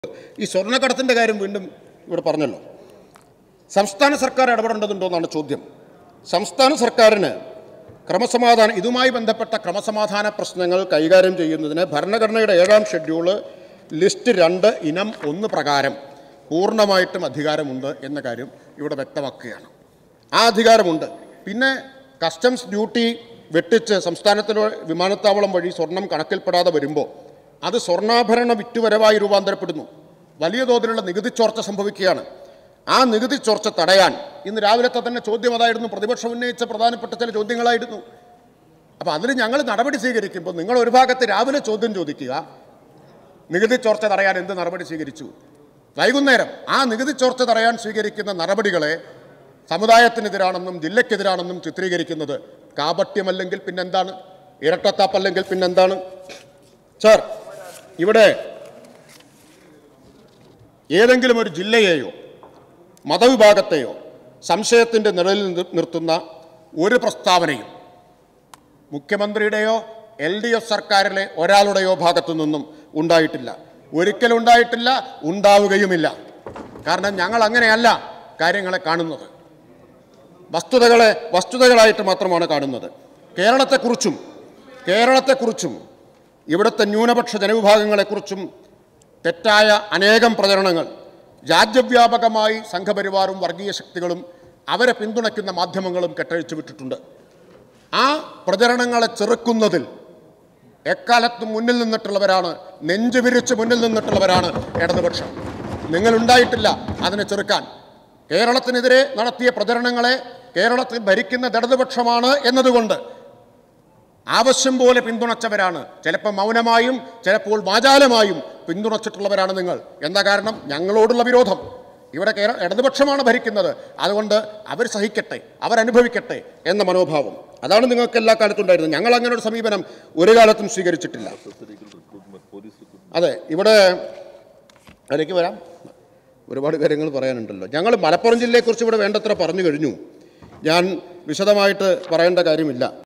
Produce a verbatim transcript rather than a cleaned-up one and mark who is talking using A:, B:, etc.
A: ഈ സ്വർണ്ണക്കടത്തിൻ്റെ കാര്യം വീണ്ടും ഇവിടെ പറഞ്ഞല്ലോ. സംസ്ഥാന സർക്കാർ ഇടപെടേണ്ടതുണ്ടോ എന്നാണ് ചോദ്യം. സംസ്ഥാന സർക്കാരിന് ക്രമസമാധാനം ഇതുമായി ബന്ധപ്പെട്ട ക്രമസമാധാന പ്രശ്നങ്ങൾ കൈകാര്യം ചെയ്യുന്നതിന് ഭരണഘടനയുടെ ഏഴാം ഷെഡ്യൂള് ലിസ്റ്റ് രണ്ട് ഇനം ഒന്ന് പ്രകാരം പൂർണ്ണമായിട്ടും അധികാരമുണ്ട് എന്ന കാര്യം ഇവിടെ വ്യക്തമാക്കുകയാണ്. ആ അധികാരമുണ്ട്. പിന്നെ കസ്റ്റംസ് ഡ്യൂട്ടി വെട്ടിച്ച് സംസ്ഥാനത്തിലെ വിമാനത്താവളം വഴി സ്വർണം കണക്കിൽപ്പെടാതെ വരുമ്പോൾ അത് സ്വർണ്ണാഭരണ വിറ്റുവരവായി രൂപാന്തരപ്പെടുന്നു. വലിയ തോതിലുള്ള നികുതി ചോർച്ച സംഭവിക്കുകയാണ്. ആ നികുതി ചോർച്ച തടയാൻ ഇന്ന് രാവിലത്തെ തന്നെ ചോദ്യം അതായിരുന്നു. പ്രതിപക്ഷം ഉന്നയിച്ച പ്രധാനപ്പെട്ട ചില ചോദ്യങ്ങളായിരുന്നു. അപ്പോൾ അതിൽ ഞങ്ങൾ നടപടി സ്വീകരിക്കുമ്പോൾ നിങ്ങൾ ഒരു ഭാഗത്ത് രാവിലെ ചോദ്യം ചോദിക്കുക, നികുതി ചോർച്ച തടയാൻ എന്ത് നടപടി സ്വീകരിച്ചു? വൈകുന്നേരം ആ നികുതി ചോർച്ച തടയാൻ സ്വീകരിക്കുന്ന നടപടികളെ സമുദായത്തിനെതിരാണെന്നും ജില്ലയ്ക്കെതിരാണെന്നും ചിത്രീകരിക്കുന്നത് കാപട്യമല്ലെങ്കിൽ പിന്നെന്താണ്? ഇരട്ടത്താപ്പല്ലെങ്കിൽ പിന്നെന്താണ്? സാർ, ഇവിടെ ഏതെങ്കിലും ഒരു ജില്ലയെയോ മതവിഭാഗത്തെയോ സംശയത്തിൻ്റെ നിഴലിൽ നിർത്തുന്ന ഒരു പ്രസ്താവനയും മുഖ്യമന്ത്രിയുടെയോ എൽ ഡി എഫ് സർക്കാരിലെ ഒരാളുടെയോ ഭാഗത്തു നിന്നും ഉണ്ടായിട്ടില്ല. ഒരിക്കലും ഉണ്ടായിട്ടില്ല, ഉണ്ടാവുകയുമില്ല. കാരണം ഞങ്ങൾ അങ്ങനെയല്ല കാര്യങ്ങളെ കാണുന്നത്. വസ്തുതകളെ വസ്തുതകളായിട്ട് മാത്രമാണ് കാണുന്നത്. കേരളത്തെക്കുറിച്ചും കേരളത്തെക്കുറിച്ചും ഇവിടുത്തെ ന്യൂനപക്ഷ ജനവിഭാഗങ്ങളെക്കുറിച്ചും തെറ്റായ അനേകം പ്രചരണങ്ങൾ രാജ്യവ്യാപകമായി സംഘപരിവാറും വർഗീയ ശക്തികളും അവരെ പിന്തുണയ്ക്കുന്ന മാധ്യമങ്ങളും കെട്ടഴിച്ചു വിട്ടിട്ടുണ്ട്. ആ പ്രചരണങ്ങളെ ചെറുക്കുന്നതിൽ എക്കാലത്തും മുന്നിൽ നിന്നിട്ടുള്ളവരാണ്, നെഞ്ചു വിരിച്ച് മുന്നിൽ നിന്നിട്ടുള്ളവരാണ് ഇടതുപക്ഷം. നിങ്ങളുണ്ടായിട്ടില്ല അതിനെ ചെറുക്കാൻ. കേരളത്തിനെതിരെ നടത്തിയ പ്രചരണങ്ങളെ കേരളത്തിൽ ഭരിക്കുന്ന ഇടതുപക്ഷമാണ് എന്നതുകൊണ്ട് ആവശ്യം പോലെ പിന്തുണച്ചവരാണ്. ചിലപ്പോൾ മൗനമായും ചിലപ്പോൾ വാചാലമായും പിന്തുണച്ചിട്ടുള്ളവരാണ് നിങ്ങൾ. എന്താ കാരണം? ഞങ്ങളോടുള്ള വിരോധം. ഇവിടെ കേരള ഇടതുപക്ഷമാണ് ഭരിക്കുന്നത്, അതുകൊണ്ട് അവർ സഹിക്കട്ടെ, അവരനുഭവിക്കട്ടെ എന്ന മനോഭാവം. അതാണ് നിങ്ങൾക്ക് എല്ലാ കാലത്തും ഉണ്ടായിരുന്നത്. ഞങ്ങൾ അങ്ങനെ ഒരു സമീപനം ഒരു കാലത്തും സ്വീകരിച്ചിട്ടില്ല. അതെ, ഇവിടെ അതിലേക്ക് വരാം. ഒരുപാട് കാര്യങ്ങൾ പറയാനുണ്ടല്ലോ. ഞങ്ങൾ മലപ്പുറം ജില്ലയെക്കുറിച്ച് ഇവിടെ വേണ്ടത്ര പറഞ്ഞു കഴിഞ്ഞു. ഞാൻ വിശദമായിട്ട് പറയേണ്ട കാര്യമില്ല.